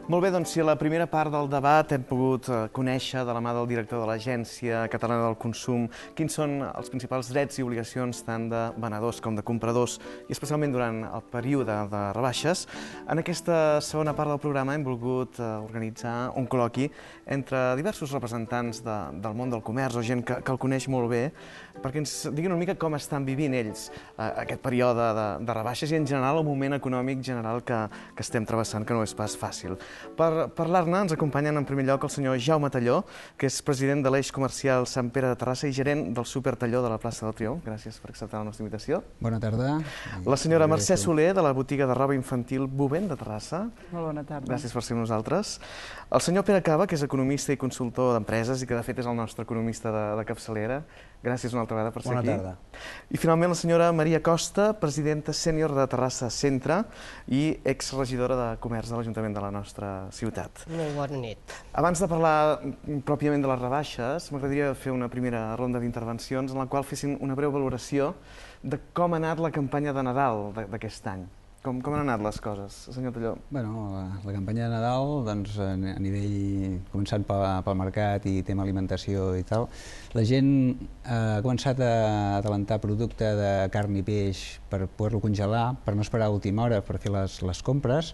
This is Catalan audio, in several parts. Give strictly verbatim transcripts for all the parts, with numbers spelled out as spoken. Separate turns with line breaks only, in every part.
Molt bé, doncs si a la primera part del debat hem pogut conèixer de la mà del director de l'Agència Catalana del Consum quins són els principals drets i obligacions tant de venedors com de compradors i especialment durant el període de rebaixes, en aquesta segona part del programa hem volgut organitzar un col·loqui entre diversos representants de, del món del comerç o gent que, que el coneix molt bé perquè ens diguin una mica com estan vivint ells eh, aquest període de, de rebaixes i en general el moment econòmic general que, que estem travessant, que no és pas fàcil. Per parlar-ne ens acompanyen en primer lloc el senyor Jaume Talló, que és president de l'Eix Comercial Sant Pere de Terrassa i gerent del Súper Talló de la plaça del Triomf. Gràcies per acceptar la nostra invitació.
Bona tarda.
La senyora Mercè Soler, de la botiga de roba infantil Bovent de Terrassa.
Molt bona tarda.
Gràcies per ser amb nosaltres. El senyor Pere Cava, que és economista i consultor d'empreses i que de fet és el nostre economista de, de capçalera. Gràcies una altra vegada per ser
Bona
aquí.
tarda.
I finalment la senyora Maria Costa, presidenta sènior de Terrassa Centre i exregidora de Comerç de l'Ajuntament de la nostra ciutat.
Molt bona nit.
Abans de parlar pròpiament de les rebaixes, m'agradaria fer una primera ronda d'intervencions en la qual fessin una breu valoració de com ha anat la campanya de Nadal d'aquest any. Com, com han anat les coses, senyor Talló?
Bueno, la, la campanya de Nadal, doncs, a nivell, començant pel, pel mercat i tema alimentació i tal, la gent ha començat a atalantar producte de carn i peix per poder-lo congelar, per no esperar a última hora per fer les, les compres,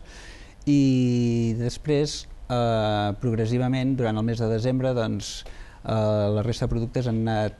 i després, eh, progressivament, durant el mes de desembre, doncs, eh, la resta de productes han anat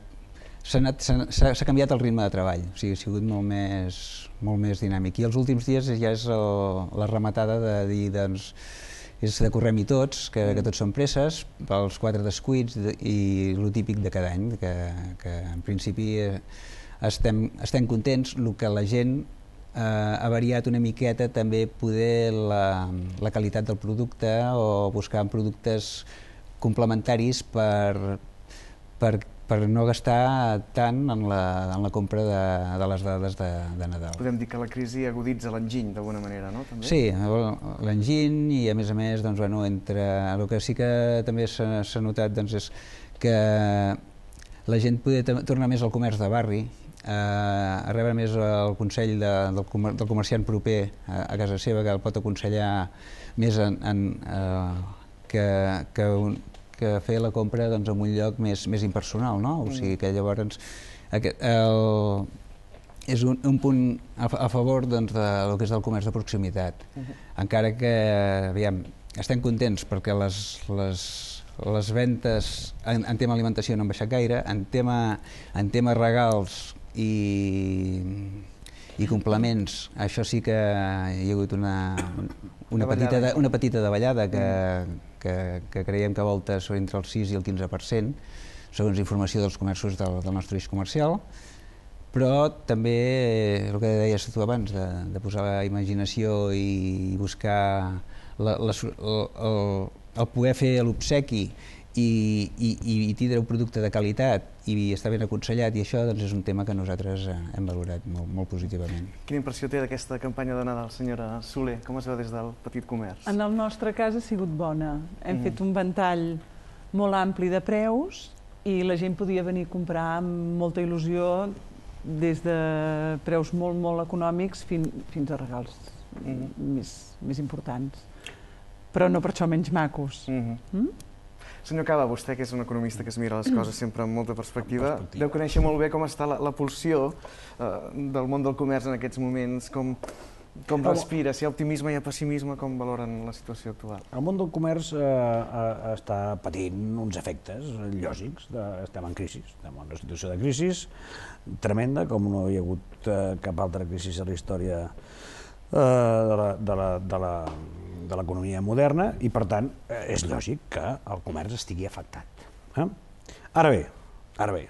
s'ha canviat el ritme de treball, o sigui, ha sigut molt més, molt més dinàmic. I els últims dies ja és el, la rematada de dir, doncs, és de correm-hi tots, que, que tots són presses, pels quatre descuits i el típic de cada any, que, que en principi estem, estem contents. El que la gent eh, ha variat una miqueta també poder la, la qualitat del producte o buscar productes complementaris per, per per no gastar tant en la, en la compra de, de les dades de, de Nadal.
Podem dir que la crisi aguditza l'enginy d'alguna manera, no? També?
Sí, l'enginy i a més a més, doncs, bueno, entre... el que sí que també s'ha notat doncs, és que la gent poder tornar més al comerç de barri, eh, a rebre més el consell de, del, comer, del comerciant proper a, a casa seva, que el pot aconsellar més en, en, eh, que, que un, que fer la compra doncs, en un lloc més, més impersonal, no? O sigui que llavors aquest, el, és un, un punt a, a favor doncs, del que és del comerç de proximitat. Uh-huh. Encara que, aviam, estem contents perquè les, les, les ventes en, en tema alimentació no han baixat gaire, en tema, en tema regals i, i complements, això sí que hi ha hagut una, una, petita, una petita davallada que, que, que creiem que volta entre el sis i el quinze per cent, segons informació dels comerços del, del nostre eix comercial, però també el que deies tu abans, de, de posar la imaginació i buscar la, la, el, el, el poder fer l'obsequi i, i, i tindre un producte de qualitat i està ben aconsellat, i això doncs, és un tema que nosaltres hem valorat molt, molt positivament.
Quina impressió té d'aquesta campanya de Nadal, senyora Soler? Com es veu des del petit comerç?
En el nostre cas ha sigut bona. Hem mm. fet un ventall molt ampli de preus i la gent podia venir a comprar amb molta il·lusió des de preus molt, molt econòmics fins, fins a regals mm. més, més importants. Però no per això menys macos. Mm-hmm. Mm?
Senyor Cava, vostè que és un economista que es mira les coses sempre amb molta perspectiva, deu conèixer molt bé com està la, la pulsió eh, del món del comerç en aquests moments, com, com respira, si hi ha optimisme i hi ha pessimisme, com valoren la situació actual?
El món del comerç eh, eh, està patint uns efectes lògics, de, estem en crisi, estem en una situació de crisi tremenda, com no hi ha hagut eh, cap altra crisi a la història eh, de la, de la, de la de l'economia moderna i, per tant, és lògic que el comerç estigui afectat. Eh? Ara bé, ara bé,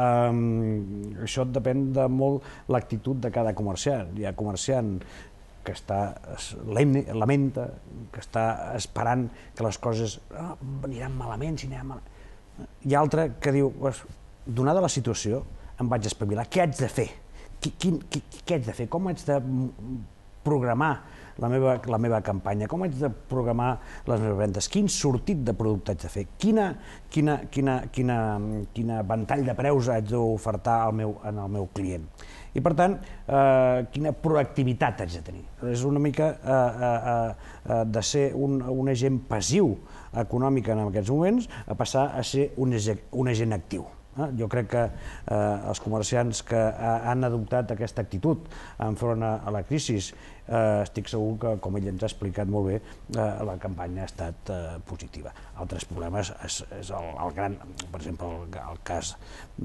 um, això depèn de molt l'actitud de cada comerciant. Hi ha comerciant que està, lamenta, que està esperant que les coses oh, aniran malament, si aniran malament. Hi ha altre que diu, donada la situació, em vaig espavilar, què haig de fer? Què, què, què haig de fer? Com haig de programar la meva, la meva campanya, com haig de programar les meves vendes, quin sortit de producte haig de fer, quina, quina, quina, quina, quina ventall de preus haig d'ofertar al meu, en el meu client. I, per tant, eh, quina proactivitat haig de tenir. És una mica eh, eh, de ser un, un agent passiu econòmic en aquests moments a passar a ser un, un agent actiu. Jo crec que eh, els comerciants que han adoptat aquesta actitud enfront a la crisi, eh, estic segur que, com ell ens ha explicat molt bé, eh, la campanya ha estat eh, positiva. Altres problemes és, és el, el gran, per exemple, el, el cas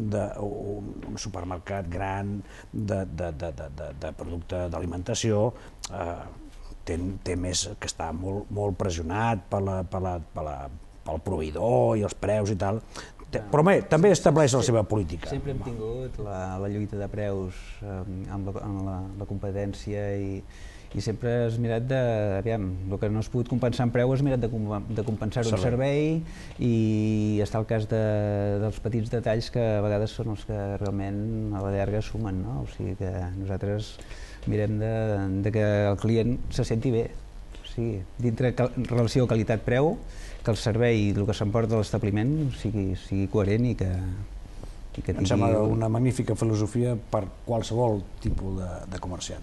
d'un supermercat gran de, de, de, de, de, de producte d'alimentació, eh, té, té més que està molt, molt pressionat per la, per la, per la, pel proveïdor i els preus i tal, però bé, també estableix la seva política.
Sempre hem tingut la, la lluita de preus eh, amb, la, amb la, la competència i, i sempre has mirat de, aviam, el que no has pogut compensar en preu has mirat de, de compensar-ho en servei i està el cas de, dels petits detalls que a vegades són els que realment a la llarga sumen, no? O sigui que nosaltres mirem de, de que el client se senti bé, o sigui, dintre relació qualitat-preu, que el servei i el que s'emporta a l'establiment sigui, sigui coherent i que, i que tingui...
Em sembla una magnífica filosofia per qualsevol tipus de, de comerciant.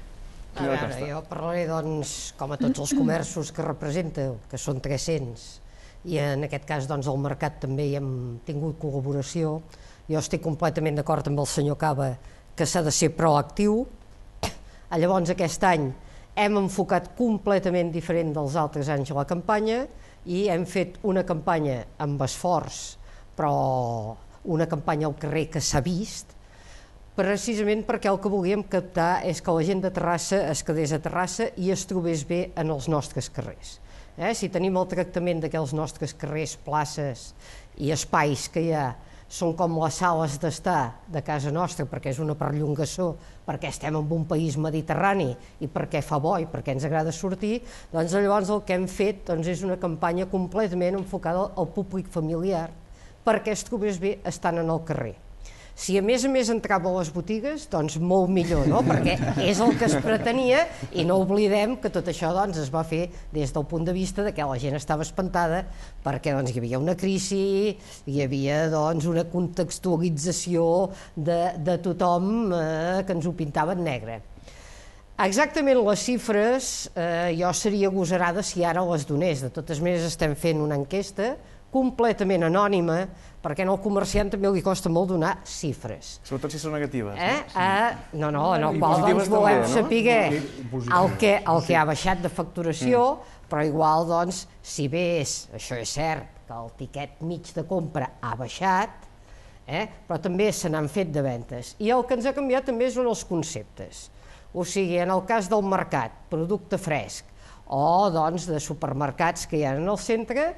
A veure, jo parlaré, doncs, com a tots els comerços que representa, que són tres-cents, i en aquest cas, doncs, al mercat també hi hem tingut col·laboració. Jo estic completament d'acord amb el senyor Cava que s'ha de ser proactiu. Llavors, aquest any hem enfocat completament diferent dels altres anys la campanya i hem fet una campanya amb esforç, però una campanya al carrer que s'ha vist, precisament perquè el que volíem captar és que la gent de Terrassa es quedés a Terrassa i es trobés bé en els nostres carrers. Eh? Si tenim el tractament de que els nostres carrers, places i espais que hi ha són com les sales d'estar de casa nostra, perquè és una perllongació, perquè estem en un país mediterrani i perquè fa bo i perquè ens agrada sortir, doncs llavors el que hem fet doncs, és una campanya completament enfocada al públic familiar perquè es trobés bé estant en el carrer. Si a més a més entrava a les botigues, doncs molt millor, no? Perquè és el que es pretenia i no oblidem que tot això doncs, es va fer des del punt de vista de que la gent estava espantada perquè doncs, hi havia una crisi, hi havia doncs, una contextualització de, de tothom eh, que ens ho pintava en negre. Exactament les xifres, eh, jo seria agosarada si ara les donés. De totes maneres estem fent una enquesta completament anònima, perquè al comerciant també li costa molt donar xifres.
Sobretot si són negatives.
Eh?
No? Sí.
Eh? No, no, en el qual doncs, volem també, saber no? el, que, el que ha baixat de facturació, mm. però igual, doncs, si bé és, això és cert, que el tiquet mig de compra ha baixat, eh? però també se n'han fet de ventes. I el que ens ha canviat també són els conceptes. O sigui, en el cas del mercat, producte fresc, o doncs, de supermercats que hi ha en el centre,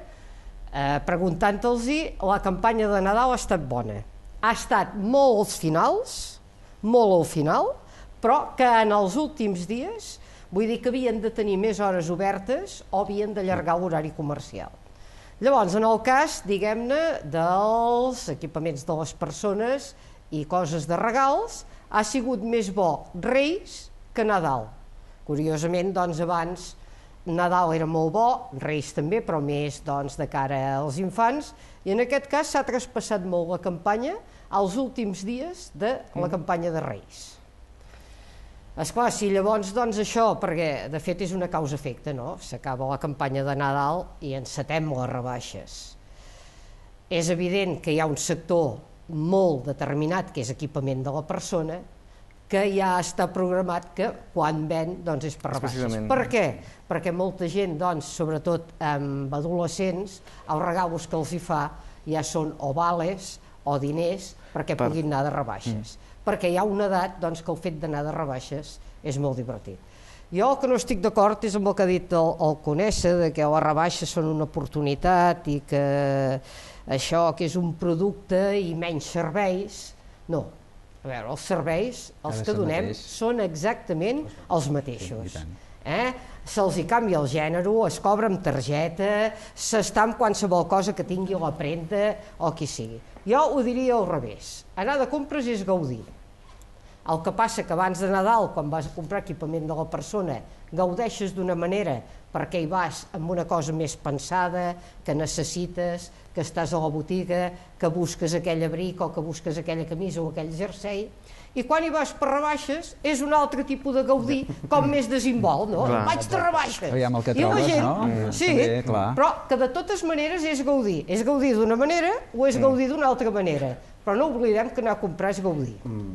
Eh, preguntant-los, la campanya de Nadal ha estat bona. Ha estat molt als finals, molt al final, però que en els últims dies, vull dir que havien de tenir més hores obertes o havien d'allargar l'horari comercial. Llavors, en el cas, diguem-ne, dels equipaments de les persones i coses de regals, ha sigut més bo Reis que Nadal. Curiosament, doncs, abans Nadal era molt bo, Reis també, però més doncs, de cara als infants, i en aquest cas s'ha traspassat molt la campanya als últims dies de la campanya de Reis. Esclar, si llavors doncs això, perquè de fet és una causa-efecte, no? S'acaba la campanya de Nadal i encetem les rebaixes. És evident que hi ha un sector molt determinat, que és equipament de la persona, que ja està programat que quan ven doncs és per rebaixes. Per què? Perquè molta gent, doncs, sobretot amb adolescents, els regals que els hi fa ja són o vales o diners perquè per... puguin anar de rebaixes. Mm. Perquè hi ha una edat doncs, que el fet d'anar de rebaixes és molt divertit. Jo el que no estic d'acord és amb el que ha dit el, el Conesa, de que les rebaixes són una oportunitat i que això que és un producte i menys serveis. No. A veure, els serveis, els que donem, són exactament els mateixos. Eh? Se'ls hi canvia el gènere, es cobra amb targeta, s'està amb qualsevol cosa que tingui la premta o qui sigui. Jo ho diria al revés. Anar de compres és gaudir. El que passa que abans de Nadal, quan vas a comprar equipament de la persona, gaudeixes d'una manera perquè hi vas amb una cosa més pensada, que necessites, que estàs a la botiga, que busques aquell abric o que busques aquella camisa o aquell jersei, i quan hi vas per rebaixes és un altre tipus de gaudir, com més desinvol, no?
Clar.
Vaig de rebaixes.
Aviam el que
I la
trobes,
gent,
no?
sí,
També, clar.
però que de totes maneres és gaudir. És gaudir d'una manera o és gaudir d'una altra manera. Però no oblidem que anar a comprar és gaudir.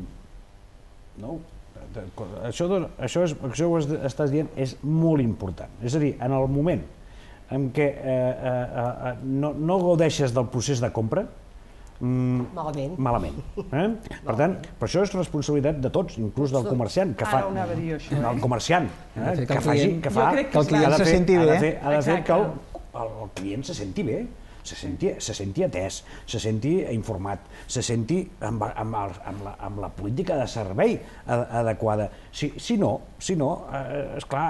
No, això, això, és, això ho estàs dient és molt important. És a dir, en el moment en què eh, eh, no, no gaudeixes del procés de compra, mm,
malament.
malament. Eh? Per tant, per això és responsabilitat de tots, inclús del comerciant, que fa...
Ara ho anava a dir jo, això, eh?
El comerciant, eh?
que
que
el
faci...
client-
Que
Jo
fa,
crec
que el client
ha de
se
fer-
senti
ha de
bé.
fer- Ha de fer que el,
Exacte.
el, el client se senti bé, se senti, se senti atès, se senti informat, se senti amb, amb, el, amb, la, amb la política de servei adequada. Si, si no, si no eh, esclar,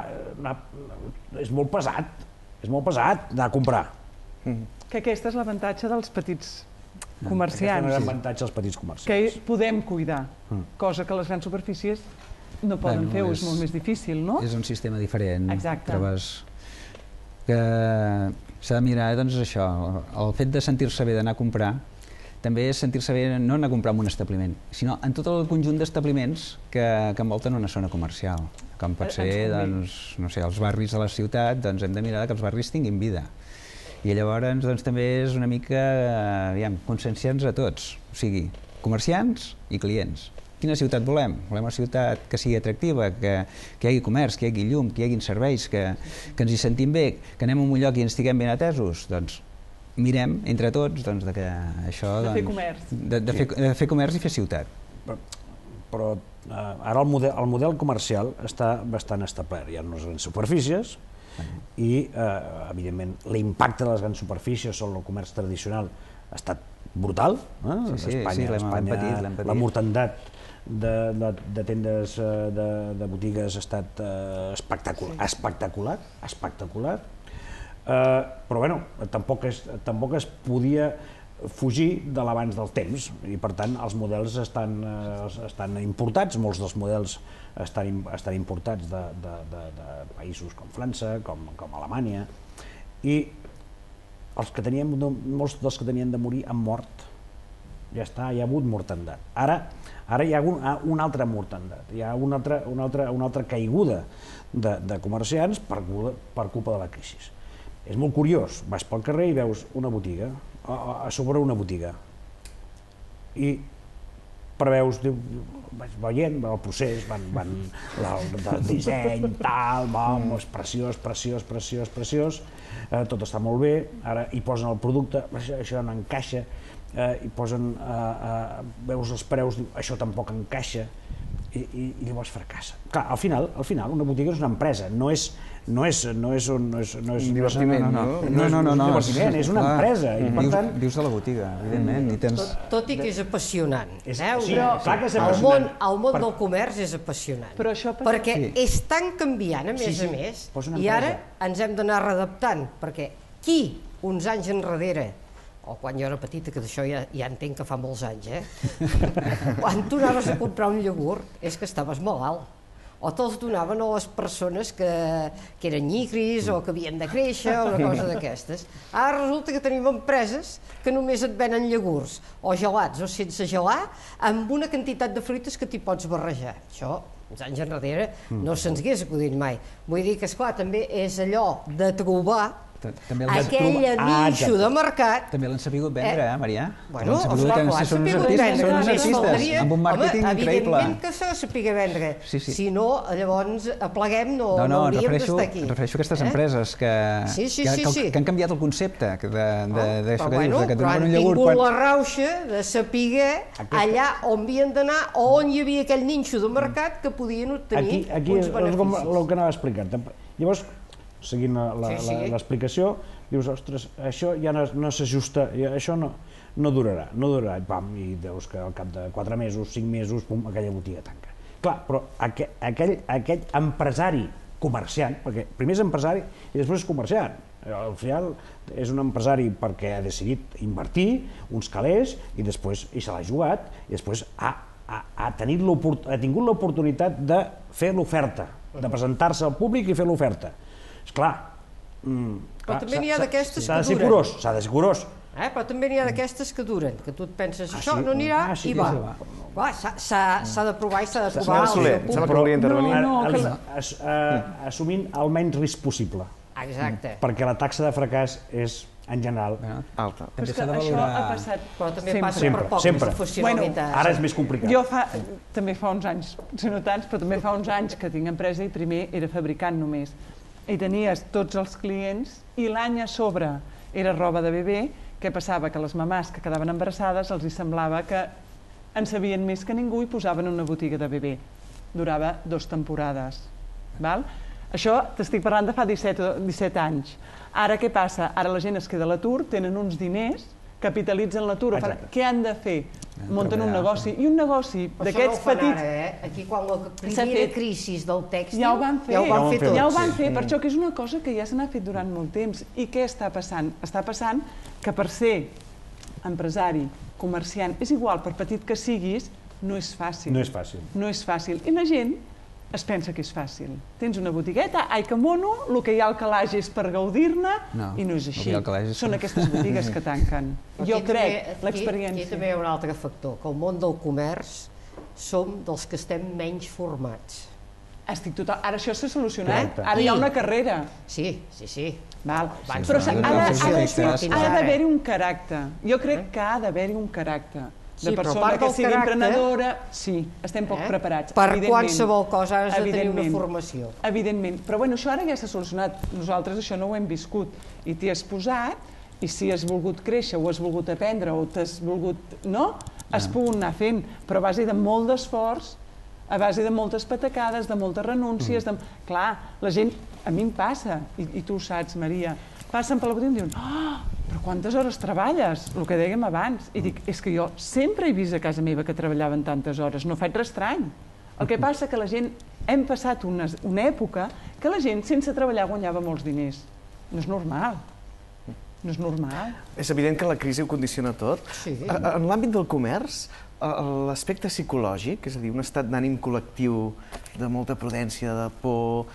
és molt pesat, és molt pesat anar a comprar.
Que aquest és l'avantatge dels petits
Aquest és un
comerciants,
avantatge als petits
que
comerciants.
podem cuidar, cosa que les grans superfícies no poden
Bueno,
fer, o
és-
és molt més difícil, no?
És un sistema diferent.
Exacte.
Trobes que s'ha de mirar, doncs, això, el fet de sentir-se bé d'anar a comprar, també és sentir-se bé no anar a comprar en un establiment, sinó en tot el conjunt d'establiments que, que envolten una zona comercial, com pot
Ens
ser,
convé.
doncs, no sé, els barris de la ciutat, doncs hem de mirar que els barris tinguin vida. I llavors, doncs, també és una mica, aviam, conscienciar-nos a tots, o sigui, comerciants i clients. Quina ciutat volem? Volem una ciutat que sigui atractiva, que, que hi hagi comerç, que hi hagi llum, que hi hagi serveis, que, que ens hi sentim bé, que anem a un lloc i ens estiguem ben atesos? Doncs mirem entre tots doncs, de que això...
De fer
doncs,
comerç.
De, de, fer, de fer comerç i fer ciutat.
Però, però eh, ara el model, el model comercial està bastant establert. Hi ha unes grans superfícies i, eh, evidentment, l'impacte de les grans superfícies sobre el comerç tradicional ha estat brutal. Eh?
Sí, sí,
Espanya,
sí, l'hem
Espanya,
patit, l'hem patit.
la mortandat de, de, de tendes, eh, de, de botigues ha estat eh, espectacular, sí. espectacular, espectacular. Eh, però bueno, tampoc es, tampoc es podia fugir de l'abans del temps i per tant els models estan, eh, estan importats, molts dels models estan, estan importats de, de, de, de països com França, com, com Alemanya, i els que teníem, molts dels que tenien de morir han mort. Ja està, hi ha hagut mortandat. Ara, ara hi ha un, una altra mortandat, hi ha una altra, una altra, una altra caiguda de, de comerciants per, per culpa de la crisi. És molt curiós, vas pel carrer i veus una botiga, a, a sobre una botiga, i preveus, diu, vaig veient el procés, van, van el, el disseny, tal, bom, és preciós, preciós, preciós, preciós, eh, tot està molt bé, ara hi posen el producte, això, això no encaixa, eh, hi posen, eh, eh, veus els preus, diu, això tampoc encaixa, i, i, i llavors fracassa. Clar, al final, al final una botiga és una empresa, no és, no és, no és un, no és, no és,
un divertiment,
no,
no?
no, no, no, no,
és un divertiment, és una
clar,
empresa, i per
vius,
tant...
vius de la botiga, evidentment, i tens...
Tot, tot i que és apassionant.
És-
eh?
sí,
Però
clar que és
el
apassionant.
món, el món
Per-
del comerç és apassionant.
Però això passa-
perquè
Sí.
és tan canviant, a més
Sí, sí,
a més,
posa una
i ara
empresa.
ens hem d'anar readaptant, perquè qui, uns anys enrere, o quan jo era petita, que d'això ja, ja entenc que fa molts anys, eh? Quan tu anaves a comprar un iogurt és que estaves malalt. O te'ls donaven a les persones que, que eren nyigris o que havien de créixer o una cosa d'aquestes. Ara resulta que tenim empreses que només et venen iogurts o gelats o sense gelar amb una quantitat de fruites que t'hi pots barrejar. Això, uns anys enrere, no se'ns hagués acudit mai. Vull dir que, esclar, també és allò de trobar
També el-
aquell
Ah,
nínxo
exacte.
de mercat.
També l'han sabut vendre, eh, Marià?
Bueno,
L'han sabut
esclar,
que
clar,
són uns
sabut
artistes,
vendre,
són uns
només
artistes,
faltaria.
amb un màrqueting
Home,
increïble.
evidentment que s'ha de saber vendre.
Sí, sí.
Si no, llavors apleguem, no,
No, no,
no
em
hauríem
refereixo,
d'estar aquí.
em refereixo a aquestes
Eh?
empreses que,
Sí, sí,
que,
sí,
que,
sí.
que han canviat el concepte de, de, d'això
Però,
que
bueno,
dius, de que
però
donaven
han
un iogurt
tingut
quan...
la rauxa de saber allà on havien d'anar o on hi havia aquell nínxo de mercat que podien obtenir
Aquí, aquí
uns
és, és com
beneficis.
el que anava explicant. Llavors, seguint la, la,
Sí, sí.
la- l'explicació, dius, ostres, això ja no, no s'ajusta, ja- això no, no durarà, no durarà, i, pam, i veus que al cap de quatre mesos, cinc mesos, pum, aquella botiga tanca. Clar, però aqu aquell, aquell empresari comerciant, perquè primer és empresari i després és comerciant. Al final és un empresari perquè ha decidit invertir uns calés i després i se l'ha jugat i després ha ha tingut l'oportunitat de fer l'oferta, de presentar-se al públic i fer l'oferta. Esclar,
però també n'hi ha d'aquestes que duren.
S'ha de ser curós, s'ha de ser curós.
Però també n'hi ha d'aquestes que duren, que tu et penses, això no anirà i va. S'ha de provar i s'ha de provar.
Senyor Soler, em sembla que volia intervenir.
Assumint el menys risc possible.
Exacte.
Perquè la taxa de fracàs és, en general,
alta.
Però és que això ha passat
Però també passa per poques professionalitats.
Ara és més complicat.
Jo també fa uns anys, no tants, però també fa uns anys que tinc empresa i primer era fabricant només. I tenies tots els clients i l'any a sobre era roba de bebè. Què passava? Que les mamàs que quedaven embarassades els hi semblava que en sabien més que ningú i posaven una botiga de bebè. Durava dues temporades. Això t'estic parlant de fa disset anys. Ara què passa? Ara la gent es queda a l'atur, tenen uns diners, capitalitzen l'atur. Què han de fer? Munten un negoci. I un negoci d'aquests petits...
Això no ho fan ara, eh? Aquí, quan la primera crisi del tèxtil...
Ja ho van fer.
Ja ho van fer tots.
Ja ho van fer, per això que és una cosa que ja se n'ha fet durant molt temps. I què està passant? Està passant que per ser empresari, comerciant, és igual, per petit que siguis, no és fàcil.
No és fàcil.
No és fàcil. I la gent es pensa que és fàcil. Tens una botigueta, ai que mono, el que hi ha al calaix és per gaudir-ne, i no és així. Són aquestes botigues que tanquen. Jo crec, l'experiència...
Aquí també hi ha un altre factor, que el món del comerç som dels que estem menys formats.
Estic total... Ara això s'ha solucionat, ara hi ha una carrera.
Sí, sí, sí.
Però ha d'haver-hi un caràcter. Jo crec que ha d'haver-hi un caràcter. De persona que sigui emprenedora, sí, estem poc preparats.
Per qualsevol cosa has de tenir una formació.
Evidentment, però bueno, això ara ja s'ha solucionat. Nosaltres això no ho hem viscut. I t'hi has posat, i si has volgut créixer, o has volgut aprendre, o t'has volgut... No? Has pogut anar fent, però a base de molt d'esforç, a base de moltes patacades, de moltes renúncies... Clar, la gent, a mi em passa, i tu ho saps, Maria, passen per la botiga i em diuen «Oh, però quantes hores treballes?» El que dèiem abans. I dic, és que jo sempre he vist a casa meva que treballaven tantes hores, no faig res estrany. El que passa que la gent, hem passat una època que la gent sense treballar guanyava molts diners. No és normal. No és normal.
És evident que la crisi ho condiciona tot. En l'àmbit del comerç, l'aspecte psicològic, és a dir, un estat d'ànim col·lectiu de molta prudència, de por,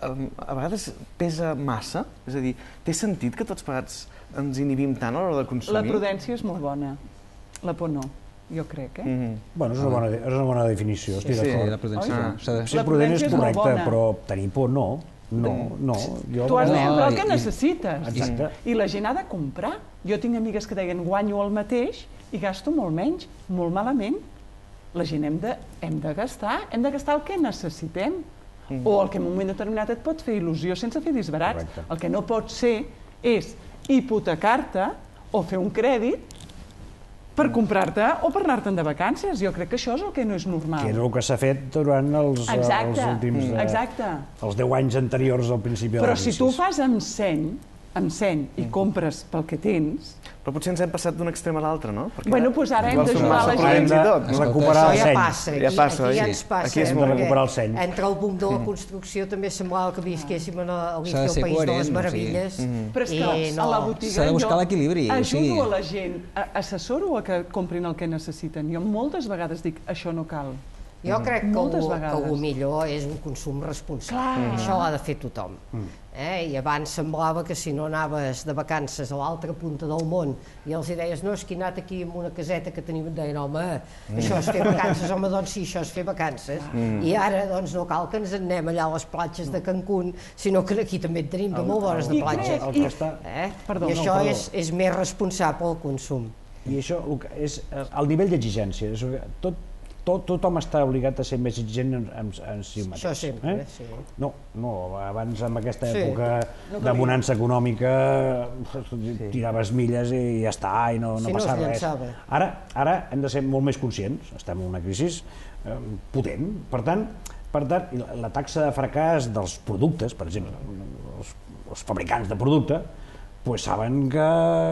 a vegades pesa massa? És a dir, té sentit que tots plegats ens inhibim tant a l'hora de consumir?
La prudència és molt bona, la por no, jo crec, eh?
Bueno, és una bona definició, estic d'acord.
Sí, la prudència.
Ser prudent és correcte, però tenir por no. No, no.
Tu has de comprar el que necessites. I la gent ha de comprar. Jo tinc amigues que deien guanyo el mateix i gasto molt menys, molt malament. La gent hem de gastar, hem de gastar el que necessitem. O el que en un moment determinat et pot fer il·lusió sense fer disbarats. El que no pot ser és hipotecar-te o fer un crèdit per comprar-te o per anar-te'n de vacances. Jo crec que això és el que no és normal.
Que és el que s'ha fet durant els últims...
Exacte.
Els deu anys anteriors al principi de la crisi.
Però si tu fas amb seny, amb seny i compres pel que tens...
Però potser ens hem passat d'un extrem a l'altre, no?
Bueno, doncs ara hem d'ajudar la gent.
Hem de recuperar el seny.
Ja passa, aquí ja ens passa.
Aquí és molt
recuperar el seny.
Entre el boom de la construcció també semblava que visquéssim a l'inici del País de les Meravelles.
Però és que a la botiga
s'ha de buscar l'equilibri.
Ajudo a la gent, assessoro a que comprin el que necessiten. Jo moltes vegades dic, això no cal.
Jo crec que el millor és un consum responsable. Això l'ha de fer tothom. I abans semblava que si no anaves de vacances a l'altra punta del món i els deies, no, és que he anat aquí en una caseta que tenim, deien, home, això és fer vacances, home, doncs sí, això és fer vacances. I ara, doncs, no cal que ens anem allà a les platges de Cancún, sinó que aquí també en tenim de molt bones de platges. I això és més responsable el consum.
I això és el nivell d'exigència. Tothom està obligat a ser més exigent en si mateix.
Això sempre, sí.
No, no, abans en aquesta època de bonança econòmica tiraves milles i ja està, i no passava res. Ara hem de ser molt més conscients, estem en una crisi potent, per tant, la taxa de fracàs dels productes, per exemple, els fabricants de producte, saben que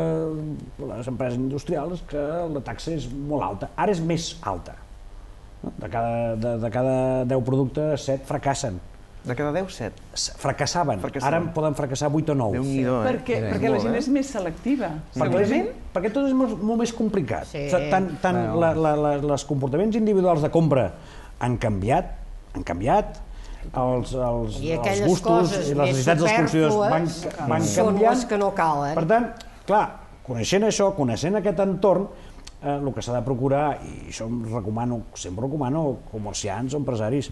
les empreses industrials que la taxa és molt alta, ara és més alta. De cada deu productes, set fracassen.
De cada deu, set.
Fracassaven. Ara poden fracassar vuit o nou.
Déu-n'hi-do, eh?
Perquè la gent és més selectiva, segurament.
Perquè tot és molt més complicat. Tant els comportaments individuals de compra han canviat, han canviat, els gustos i les necessitats dels consumidors van canviant.
Que no calen.
Per tant, clar, coneixent això, coneixent aquest entorn, el que s'ha de procurar, i això recomano, sempre recomano comerciants o empresaris,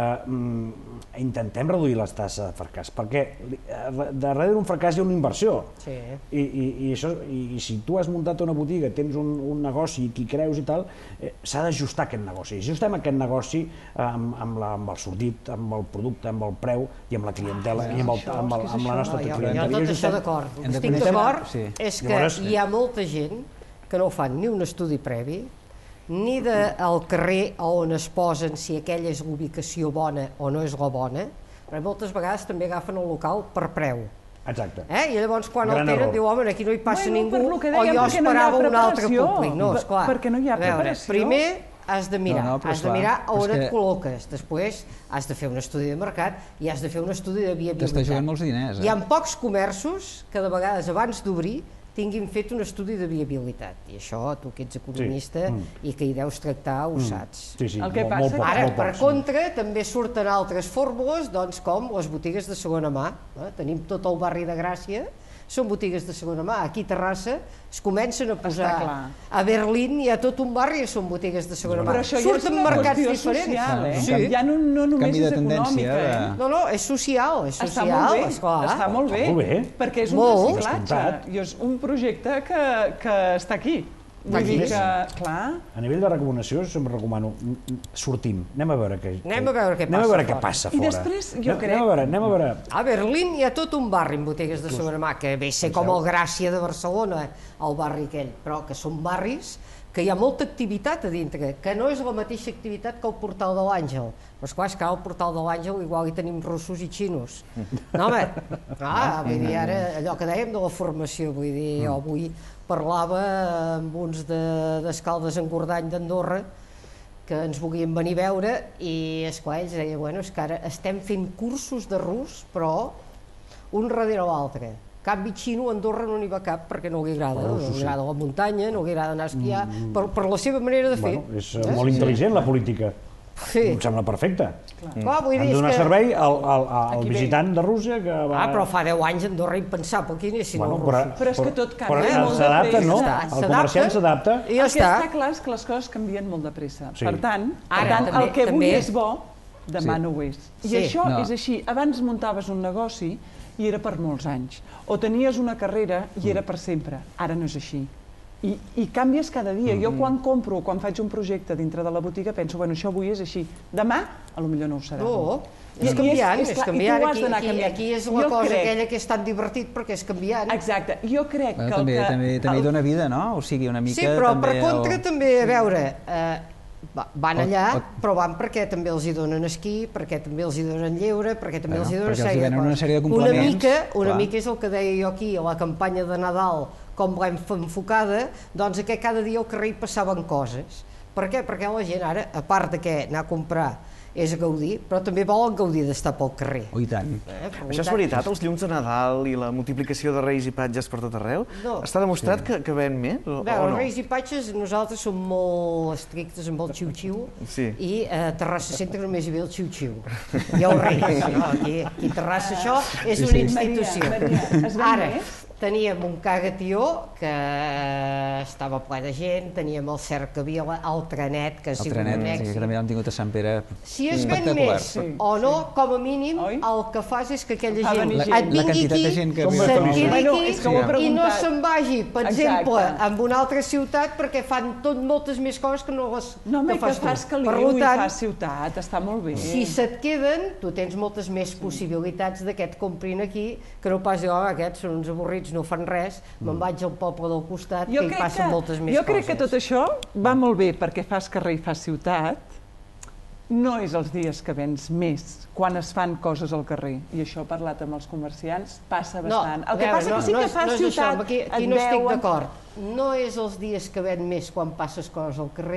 intentem reduir les tasses de fracàs, perquè darrere d'un fracàs hi ha una inversió. I si tu has muntat una botiga, tens un negoci i t'hi creus i tal, s'ha d'ajustar aquest negoci. I ajustem aquest negoci amb el sortit, amb el producte, amb el preu i amb la clientela i amb la nostra clientela.
Jo tot això d'acord. El que estic d'acord és que hi ha molta gent que no fan ni un estudi previ, ni del carrer on es posen si aquella és l'ubicació bona o no és la bona, perquè moltes vegades també agafen el local per preu.
Exacte.
I llavors quan el tenen diu, home, aquí no hi passa ningú, o jo esperava un altre públic. No, esclar.
Perquè no hi ha preparació.
Primer has de mirar, has de mirar on et col·loques, després has de fer un estudi de mercat i has de fer un estudi de viabilitat.
T'està jugant molts diners, eh?
Hi ha pocs comerços que de vegades abans d'obrir tinguin fet un estudi de viabilitat. I això, tu que ets economista i que hi deus tractar, ho saps. Ara, per contra, també surten altres fórmules, doncs, com les botigues de segona mà. Tenim tot el barri de Gràcia, són botigues de segona mà. Aquí a Terrassa es comencen a posar... A Berlín hi ha tot un barri que són botigues de segona mà.
Però això ja és una qüestió social, eh? Ja no només és econòmica, eh?
No, no, és social, és social, esclar.
Està molt bé, perquè és un reciclatge i és un projecte que està aquí. Vull dir que, clar...
A nivell de recomanació, sempre recomano, sortim, anem a veure què passa
Anem a veure què
passa fora.
I després, jo crec...
Anem a veure...
A Berlín hi ha tot un barri amb botigues de segona mà, que ve a ser com el Gràcia de Barcelona, el barri aquell, però que són barris que hi ha molta activitat a dintre, que no és la mateixa activitat que el Portal de l'Àngel. Però esclar, és que al Portal de l'Àngel igual hi tenim russos i xinos. No, home, vull dir, ara allò que dèiem de la formació, vull dir, jo avui parlava amb uns d'Escaldes en Gordany d'Andorra que ens volien venir a veure i, esclar, ells deien, bueno, és que ara estem fent cursos de rus, però un darrere l'altre. Canvi xino, a Andorra no n'hi va cap perquè no li agrada, no li agrada la muntanya, no li agrada anar a esquiar, per la seva manera de fer.
És molt intel·ligent la política. Em sembla perfecte. Han de donar servei al visitant de Rússia que va...
Ah, però fa deu anys a Andorra impensable que hi anessin els russos.
Però és que tot canvia
molt de pressa. S'adapta, no? El comerciant s'adapta.
El que està clar és que les coses canvien molt de pressa. Per tant, el que avui és bo, demà no ho és. I això és així. Abans muntaves un negoci i era per molts anys. O tenies una carrera i era per sempre. Ara no és així. I canvies cada dia. Jo quan compro, quan faig un projecte dintre de la botiga, penso, bueno, això avui és així. Demà, potser no ho serà.
No, és canviant, és canviant. Aquí és la cosa aquella que és tan divertit perquè és canviant.
Exacte. Jo crec que...
També hi dona vida, no? O sigui, una mica...
Sí, però per contra també, a veure... Van allà, però van perquè també els hi donen esquí, perquè també els hi donen lleure, perquè també els hi donen
sèrie de complements.
Una mica és el que deia jo aquí, a la campanya de Nadal, com l'hem enfocada, doncs que cada dia al carrer hi passaven coses. Per què? Perquè la gent ara, a part de que anar a comprar és gaudir, però també volen gaudir d'estar pel carrer.
Oh, i tant.
Això és veritat, els llums de Nadal i la multiplicació de reis i patges per tot arreu? Està demostrat que ven més o no?
Els reis i patges, nosaltres som molt estrictes amb el xiu-xiu i a Terrassa Centre només hi ve el xiu-xiu. Hi ha els reis. Aquí a Terrassa això és una institució. Ara, teníem un cagatió que estava ple de gent, teníem el Cercavila, el trenet, que ha sigut un èxit.
El trenet, que també l'hem tingut a Sant Pere.
Si es ven més o no, com a mínim, el que fas és que aquella gent et vingui aquí, se't quedi aquí i no se'n vagi, per exemple, amb una altra ciutat perquè fan tot moltes més coses que no les que fas tu.
No, que fas Caliu i fas ciutat, està molt bé.
Si se't queden, tu tens moltes més possibilitats de que et comprin aquí, que no pas dir, oh, aquests són uns avorrits, no fan res, me'n vaig al poble del costat, que hi passen moltes més coses.
Jo crec que tot això va molt bé perquè fas carrer i fas ciutat, no és els dies que vens més quan es fan coses al carrer, i això he parlat amb els comerciants, passa bastant. El que passa que sí que fas ciutat,
aquí no estic d'acord. No és els dies que ven més quan passes coses al carrer,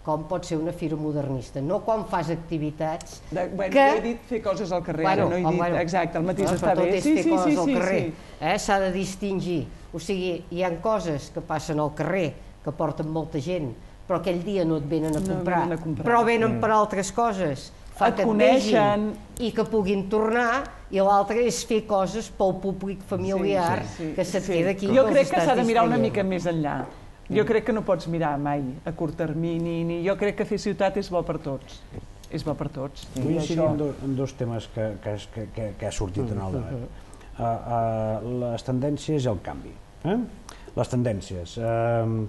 com pot ser una fira modernista, no quan fas activitats
de, bueno,
que...
he dit fer coses al carrer,
bueno,
no he dit,
bueno,
exacte, el mateix
no,
està bé.
Tot és
sí,
fer
sí,
coses
sí,
al
sí,
carrer,
sí.
eh? S'ha de distingir, o sigui, hi ha coses que passen al carrer, que porten molta gent, però aquell dia no et venen a comprar,
no venen a comprar.
però venen per altres coses, fa
Et
que et
coneixen.
vegin i que puguin tornar, i l'altre és fer coses pel públic familiar
sí, sí,
que se't
sí.
queda aquí.
Jo crec que s'ha de mirar una mica més enllà. Jo crec que no pots mirar mai a curt termini, ni jo crec que fer ciutat és bo per tots. És bo per tots.
Vull incidir en, do, en dos temes que, que, que, que, que ha sortit en el debat. Uh, uh, les tendències i el canvi. Eh? Les tendències. Uh,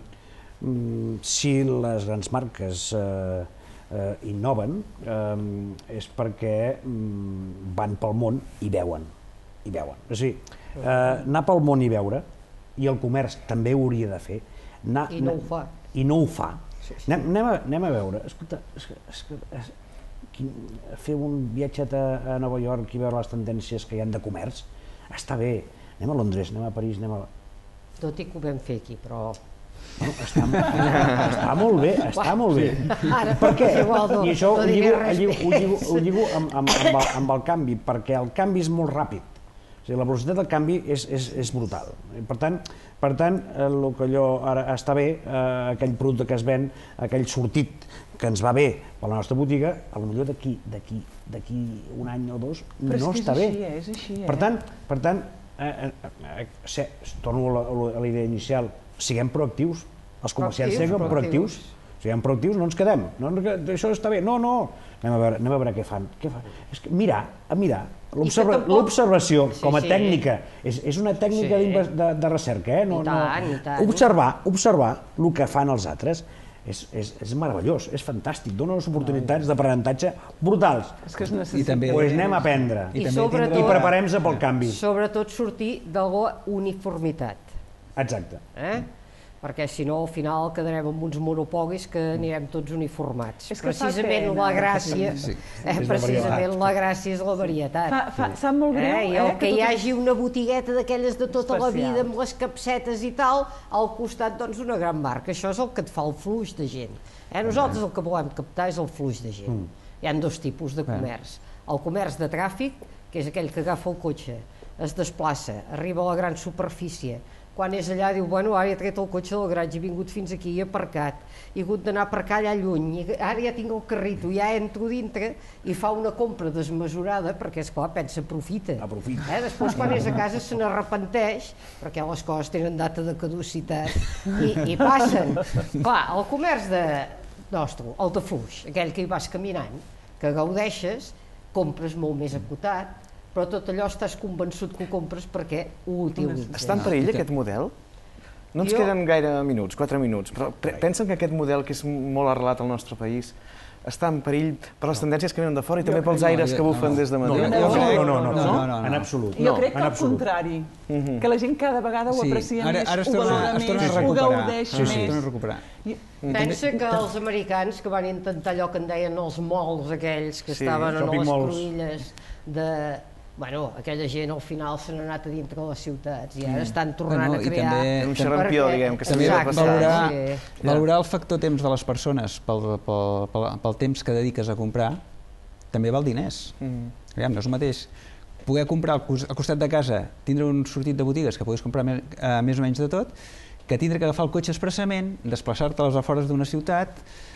um, si les grans marques uh, uh, innoven, uh, és perquè um, van pel món i veuen. I veuen. O sigui, uh, anar pel món i veure, i el comerç també ho hauria de fer, anar,
I no ho fa.
I no ho fa.
Sí, sí.
Anem, anem, a, anem a veure. Escolta, es, es, es, quin, fer un viatget a, a Nova York i veure les tendències que hi ha de comerç, està bé. Anem a Londres, anem a París, anem a...
Tot i que ho vam fer aquí, però...
Bueno, està, està molt bé, està molt bé.
Ara,
Per què?
igual no,
I això
no
ho
diré
lligo,
res
ho lligo, ho
més.
lligo, ho lligo amb, amb, amb, el, amb el canvi, perquè el canvi és molt ràpid. O sigui, la velocitat del canvi és, és, és brutal. I per tant, per tant, el que allò ara està bé, eh, aquell producte que es ven, aquell sortit que ens va bé per la nostra botiga, potser d'aquí d'aquí d'aquí un any o dos
Però
no
és que
està
és
bé.
així, és així, eh?
Per tant, per tant eh, eh, eh, torno a la, a la idea inicial, siguem proactius, els comerciants
Proactius,
siguem proactius, siguem proactius, no ens quedem, no, això està bé, no, no, anem a veure, anem a veure què fan. Què fan. És que mirar, a mirar, l'observació
Sí,
com a
sí.
tècnica, és, és una tècnica
Sí.
d'inves- de, de recerca, eh? No,
I tant,
no.
i tant.
Observar, observar el que fan els altres és, és, és meravellós, és fantàstic, dona unes oportunitats d'aprenentatge brutals.
És que es
I
necessita.
també-
Pues anem a aprendre
I
i,
sobretot-
i preparem-nos pel canvi.
Sobretot sortir de la uniformitat.
Exacte.
Eh? Perquè si no al final quedarem amb uns monopolis que anirem tots uniformats.
És que fa
Precisament
pena.
la gràcia,
Sí.
eh,
És la
precisament la gràcia és la varietat.
Fa, fa, sap molt greu,
Eh? I
eh?
el que hi
tot-
hagi una botigueta d'aquelles de tota la
Especial.
vida amb les capsetes i tal, al costat doncs una gran marca. Això és el que et fa el flux de gent. Eh? Nosaltres el que volem captar és el flux de gent.
Mm.
Hi ha dos tipus de comerç. El comerç de tràfic, que és aquell que agafa el cotxe, es desplaça, arriba a la gran superfície, quan és allà diu, bueno, ara he tret el cotxe del garatge, he vingut fins aquí, he aparcat, he hagut d'anar a aparcar allà lluny, i ara ja tinc el carrito, ja entro dintre i fa una compra desmesurada, perquè, esclar, pensa, aprofita.
Aprofita.
Eh? Després, quan és a casa, se n'arrepenteix, perquè les coses tenen data de caducitat, i, i passen. Clar, el comerç de nostre, el de fluix, aquell que hi vas caminant, que gaudeixes, compres molt més acotat, però tot allò estàs convençut que ho compres perquè ho utilitzes.
Està en perill aquest model? No ens
Jo-
queden gaire minuts, quatre minuts, però pre- pensen que aquest model, que és molt arrelat al nostre país, està en perill per les tendències que venen de fora i també pels aires que bufen des de
No,
Madrid?
no, no, no, no,
No, no, no.
en absolut.
Jo crec que
en
al
absolut.
contrari, que la gent cada vegada ho
Sí,
aprecia
ara,
més,
ara es
ho
torna,
valora
es torna
més,
a
ho
recuperar.
gaudeix
Sí, sí, es torna a
més.
recuperar.
I-
Pensa que els americans que van intentar allò que en deien els malls aquells que
Sí,
estaven en
shopping
les
malls.
cruïlles de... Bueno, aquella gent al final se n'ha anat a dintre de les ciutats i ara estan tornant
Bueno,
a
i
crear...
també-
Un xarampió, diguem, que
També
s'havia de
Exacte,
passar.
valorar,
sí.
valorar el factor temps de les persones pel, pel, pel, pel temps que dediques a comprar també val diners.
Mm.
Aviam, no és el mateix poder comprar al cos- al costat de casa, tindre un sortit de botigues que puguis comprar més, eh, més o menys de tot, que tindre que agafar el cotxe expressament, desplaçar-te a les afores d'una ciutat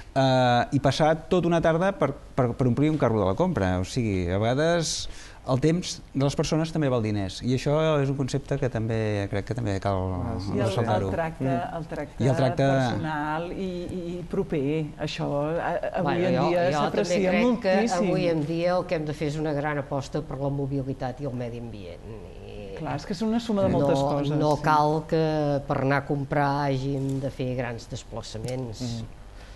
eh, i passar tota una tarda per, per, per omplir un carro de la compra. O sigui, a vegades el temps de les persones també val diners i això és un concepte que també crec que també cal
I el,
ressaltar-ho.
el, tracte, el, tracte
I el tracte-
personal i, i proper, això a- avui
Bueno,
en
jo,
dia
jo també
s'aprecia
crec
moltíssim.
que avui en dia el que hem de fer és una gran aposta per la mobilitat i el medi ambient. I
Clar, és que és una suma de moltes
no,
coses.
No
sí.
cal que per anar a comprar hàgim de fer grans desplaçaments.
Mm.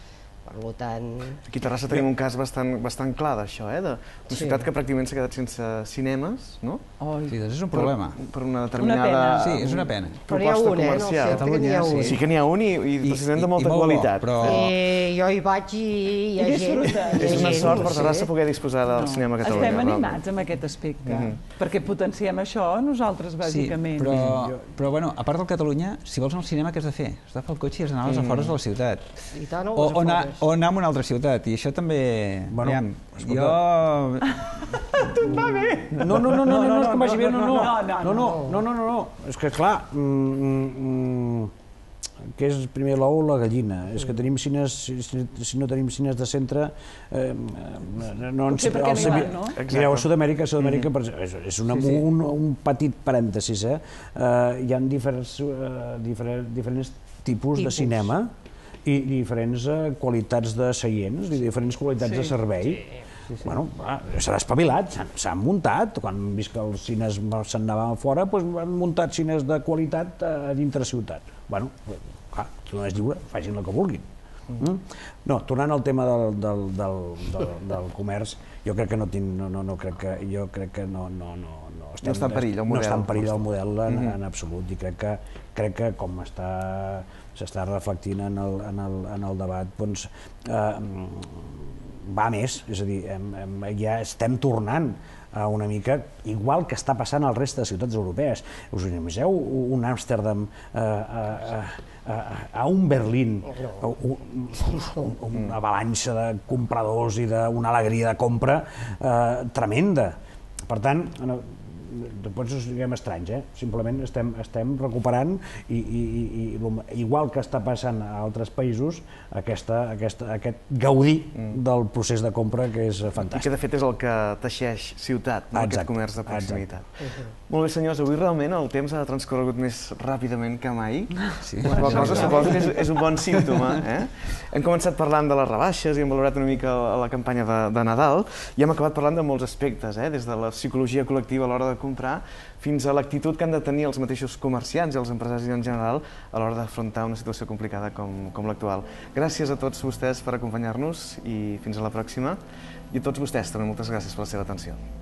Per tant,
Aquí a Terrassa tenim un cas bastant, bastant clar d'això, eh? D'una
Sí.
ciutat que pràcticament s'ha quedat sense cinemes, no?
Oi.
Sí, doncs és un
Per,
problema.
per una determinada
Sí, és una pena.
però n'hi ha
proposta
un, eh? En el
comercial.
centre n'hi ha un.
Sí que n'hi ha un i, i,
I-
precisament de
i-
molta
i molt bo,
qualitat.
però-
I jo hi vaig i hi ha
I
gent...
disfruta.
hi ha
És una
gent,
sort
no
per
sé.
Terrassa poder disposar del cinema a Catalunya.
Estem
realment.
animats amb aquest aspecte,
Mhm.
perquè potenciem això nosaltres, bàsicament.
Sí, però, però bueno, a part del Catalunya, si vols anar al cinema, què has de fer? Has d'agafar el cotxe i has d'anar a les afores de la ciutat.
I tant, a les
O, o, anar,
afores.
o anar a una altra ciutat, i això també...
Bueno,
jo...
Tu et va bé!
No, no, no, no, no, és que em vagi bé, no, no,
no,
no, no, no, no, és que clar, que és primer l'ou o la gallina, és que tenim cines, si no tenim cines de centre, no ens...
Potser perquè no hi van, no?
Mireu, a Sud-amèrica, Sud-amèrica és un petit parèntesis, eh? Hi ha diferents tipus de cinema i diferents qualitats de seients, i diferents qualitats de servei. Bueno, s'ha espavilat, s'han muntat, quan hem vist que els cines se'n anaven fora, han muntat cines de qualitat a dintre ciutat. Bueno, clar, tothom és lliure, facin el que vulguin. No, tornant al tema del comerç, jo crec que no tinc, no crec que, jo crec que no...
No està en perill el model.
No està en perill el model en absolut, i crec que com s'està reflectint en el debat, doncs va més, és a dir, ja estem tornant a una mica, igual que està passant al reste de ciutats europees. Us imagineu un Amsterdam, a un Berlín, una avalanxa de compradors i una alegria de compra tremenda. Per tant, potser us diguem estranys, eh? Simplement estem recuperant, i igual que està passant a altres països, aquest gaudir del procés de compra, que és fantàstic.
I que de fet és el que teixeix ciutat, aquest comerç de proximitat. Molt bé, senyors, avui realment el temps ha transcorregut més ràpidament que mai. La cosa suposo que és un bon símptoma. Hem començat parlant de les rebaixes i hem valorat una mica la campanya de Nadal i hem acabat parlant de molts aspectes, des de la psicologia col·lectiva a l'hora de comprar fins a l'actitud que han de tenir els mateixos comerciants i els empresaris en general a l'hora d'afrontar una situació complicada com l'actual. Gràcies a tots vostès per acompanyar-nos i fins a la pròxima. I a tots vostès també moltes gràcies per la seva atenció.